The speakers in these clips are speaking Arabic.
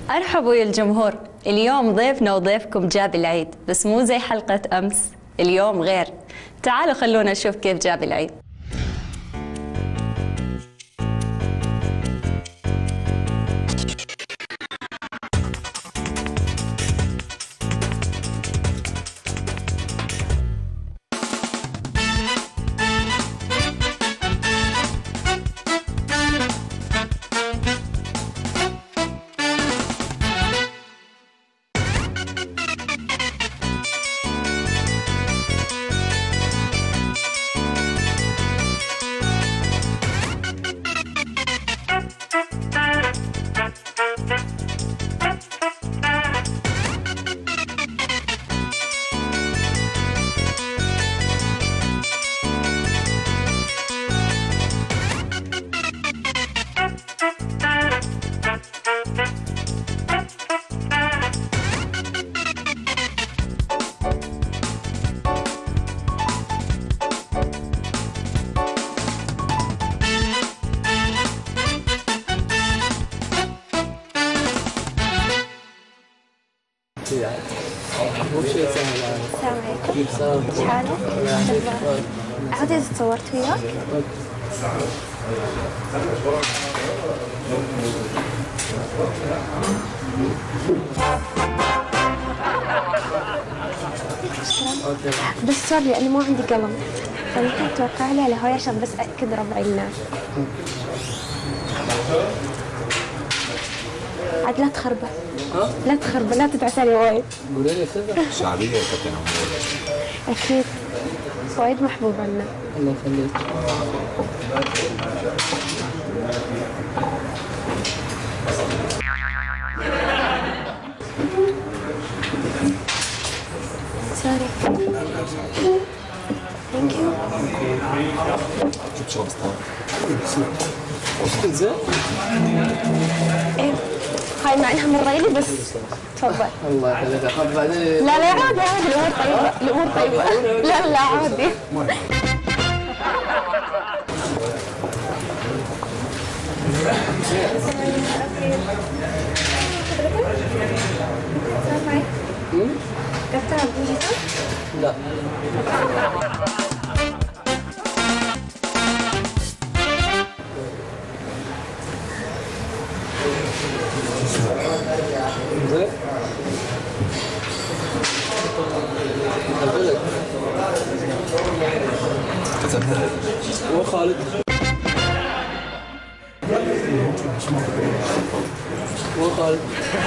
ارحبوا يا الجمهور. اليوم ضيفنا وضيفكم جاب العيد، بس مو زي حلقة امس، اليوم غير. تعالوا خلونا نشوف كيف جاب العيد. السلام عليكم. ايش حالك؟ عادي تصورت وياك؟ بس سوري لاني ما عندي قلم، فممكن توقع لي على هواي عشان بس اكد ربع الناس. عاد لا تخربه. لا تخربه، لا تدعس علي وايد. قولي لي كذا. شعبية يا كابتن عمور. اكيد وايد محبوب عنا. الله يخليك. سوري. ثانك يو. شفت شغل وصلت زين؟ ايه هاي مع انها مرة لي بس تفضل. الله يخليك. خذ بعدين. لا عادي عادي، الامور طيبة الامور طيبة. لا عادي. لا. زين. أقولك. هو خالد. هو خالد.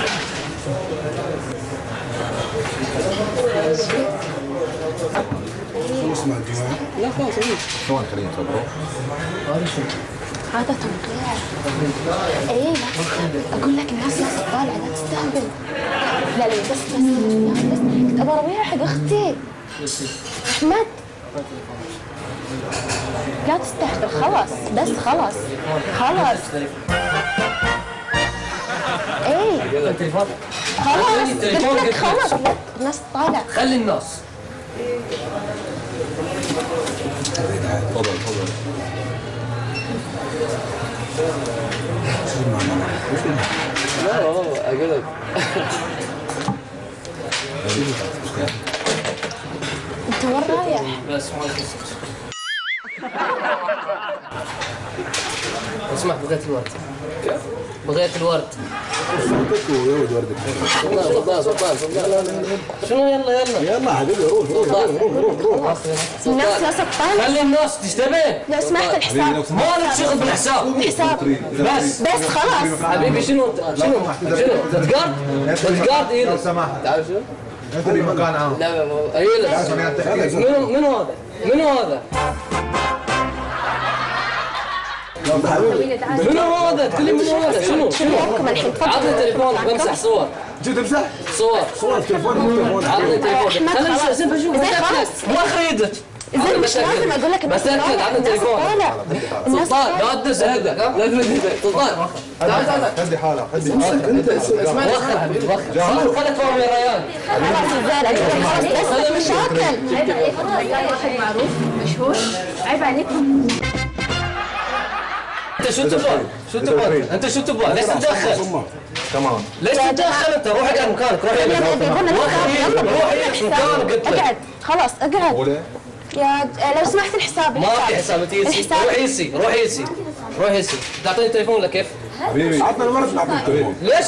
خلص مع الجماعة. لا خلاص شلون خلينا نخبره؟ هذا شو؟ هذا توقيع. ايه لا اقول لك الناس ناس طالعة لا تستهبل. لا بس كنت ابغى ارويها حق اختي احمد. لا تستهبل خلاص، بس خلاص. ايه التليفون. خلاص قلت لك خلاص. الناس طالعة. خلي الناس. تفضل. لا والله اقول لك. انت وين رايح؟ بس ما يخصك. اسمع بغيت الورد. كيف؟ بغيت الورد. صوتك ويود وردك. سلطان. شنو يلا حبيبي روح. الناس لا سطانة. خلي الناس تشتبه. لو سمحت الحساب. ما لك شغل بالحساب. بس خلاص. حبيبي شنو تتقارد ايه؟ لو سمحت تعرف شنو؟ انت اللي مكان عام. لا منو هذا؟ منو هذا؟ تقول لي منو هذا؟ شنو؟ يومكم الحين تفضل. عطني تليفونك بمسح صور. شو تمسح؟ صور تليفون. عطني تليفونك. خليني اشوف زين خلاص. ما خريدك. زين مش لازم اقول لك بس تاكد عطني تليفونك. سلطان لا تدز هذا. لا تدز سلطان. تعال خدي حالك انت اسمعني وخر حبيبي وخر. خلك فوق يا ريان. خلاص زين بس مشاكل. عيب عليكم، واحد معروف مشهور، عيب عليكم. انت شو تبغى؟ شو تبغى؟ انت شو تبغى؟ ليش تتدخل؟ تمام. ليش تتدخل انت؟ روح اقعد مكانك، روح مكانك قلت لك. اقعد خلاص اقعد. يا لو سمحت الحساب. ما في حساب، انت يسي. روح يسي، روح يسي، روح يسي. تعطيني تليفون ولا كيف؟ حبيبي عطنا المرة نعطيك التليفون. ليش؟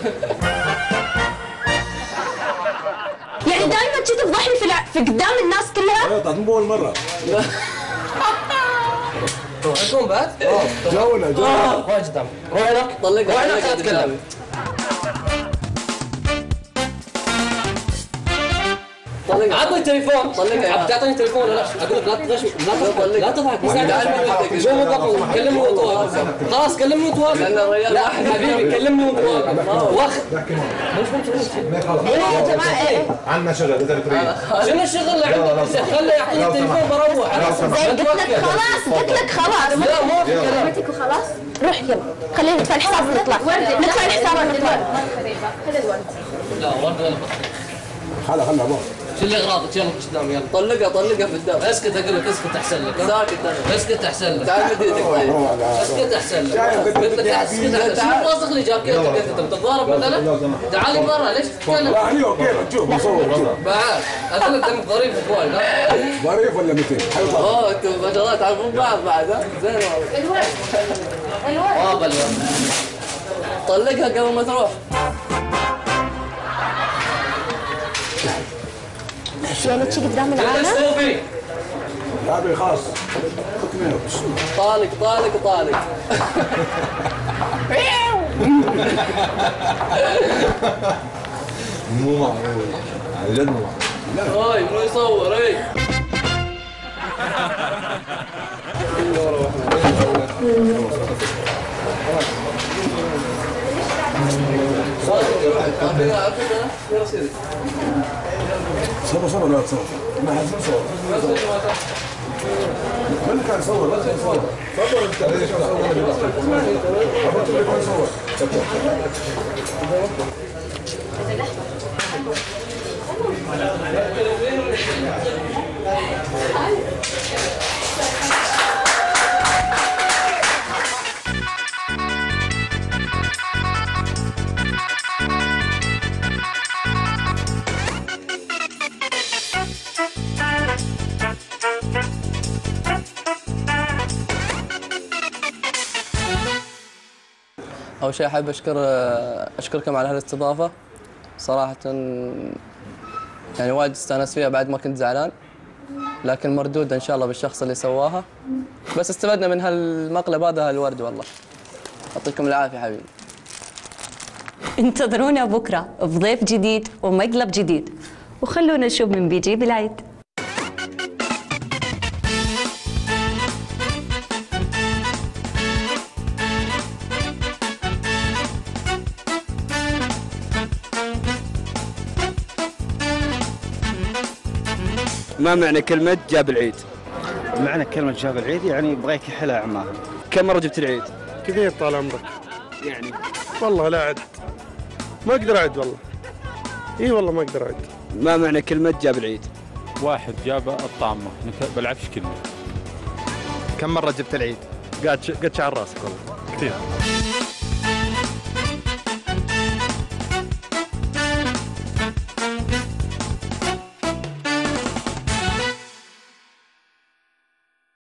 يعني دائما تجي تفضحني في قدام الناس كلها؟ ايوه طيب مو اول مرة. تروحون بعد؟ جونا روح قدام، روح هناك، طلقها، روح هناك اتكلم. عطني التليفون. طلقها. تعطيني تليفون ولا لا؟ اقول لك لا تغش، لا تضحك. شو موقفك؟ كلمني وانت واقف. خلاص كلمني وانت واقف. لا حبيبي كلمني وانت واقف. واخ. يا جماعه عندنا شغل اذا تريد. شنو الشغل اللي عندك؟ خلي يعطيني التليفون بروح. زين قلت لك خلاص. لا مو في كلام. بيتك وخلاص. روح يلا خلينا ندفع الحساب ونطلع. ندفع الحساب ونطلع. خذ الورد. لا ورد ولا خلا بابا. شو اللي اغراضك؟ يلا قدام يلا. طلقها في الدم. اسكت اقول لك اسكت احسن لك. ساكت انا. اسكت احسن لك. تعال مد ايدك. اسكت احسن لك. قلت لك اسكت. شو راسخ لي جاكيتك انت بتتضارب مثلا؟ تعال لي برا ليش تتكلم؟ لا عليه كيف تشوف مصور. بعد اقول لك دمك ظريف وايد. ظريف ولا 200؟ انتم ما شاء الله تعرفون بعض بعد ها؟ زين والله. الورد. طلقها قبل ما تروح. يعني تجي قدام العالم؟ يا ابي خلاص. طالق. مو معقول. عن جد مو معقول. هاي مو يصور اي. صور لا تصور. ما حد يصور. من كان يصور؟ لا تصور. صور انت. ليش صور؟ أول شيء أحب أشكركم على هالاستضافة صراحة، يعني وايد استانست فيها بعد ما كنت زعلان، لكن مردودة إن شاء الله بالشخص اللي سواها، بس استفدنا من هالمقلب هذا الورد والله. يعطيكم العافية حبيبي. انتظرونا بكرة بضيف جديد ومقلب جديد، وخلونا نشوف من بيجي بالعيد. ما معنى كلمة جاب العيد؟ معنى كلمة جاب العيد يعني بغيك يحلى عماها. كم مرة جبت العيد؟ كثير طال عمرك. يعني والله لا أعد، ما أقدر أعد والله. إي والله ما أقدر أعد. ما معنى كلمة جاب العيد؟ واحد جاب الطعمة بالعفش كله. كم مرة جبت العيد؟ قد شعر راسك والله كثير.